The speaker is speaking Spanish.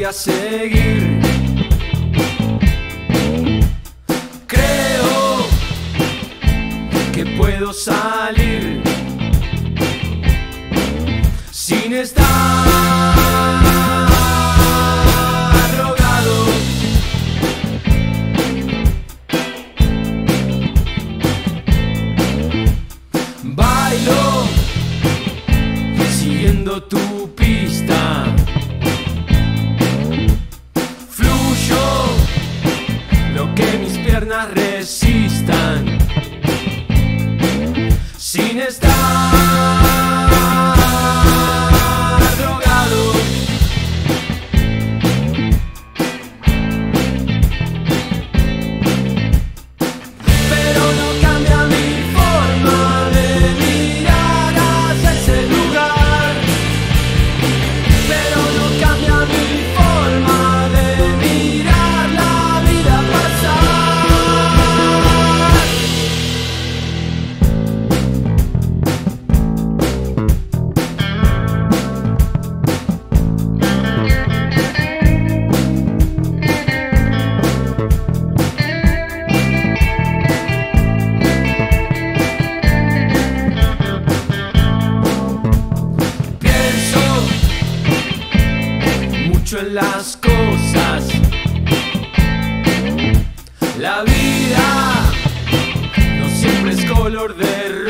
a seguir. Creo que puedo salir sin estar drogado. Bailo siguiendo tu pista. Fluyo lo que mis piernas resistan sin estar drogado. Pero no cambia mi forma de mirar hacia ese lugar. Pero no cambia mi forma de mirar la vida pasar. Pienso mucho en las cosas. La vida no siempre es color de rosa.